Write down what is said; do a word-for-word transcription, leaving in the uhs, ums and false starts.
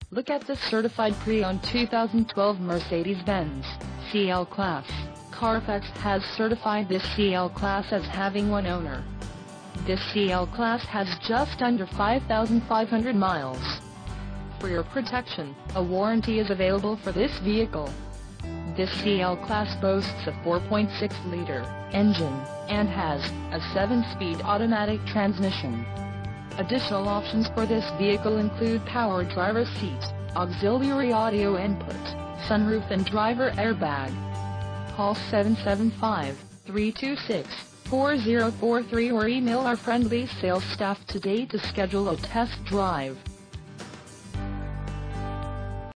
Look at this certified pre-owned two thousand twelve Mercedes-Benz C L Class. Carfax has certified this C L Class as having one owner. This C L Class has just under five thousand five hundred miles. For your protection, a warranty is available for this vehicle. This C L Class boasts a four point six liter engine, and has a seven speed automatic transmission. Additional options for this vehicle include power driver seat, auxiliary audio input, sunroof and driver airbag. Call seven seven five, three two six, four zero four three or email our friendly sales staff today to schedule a test drive.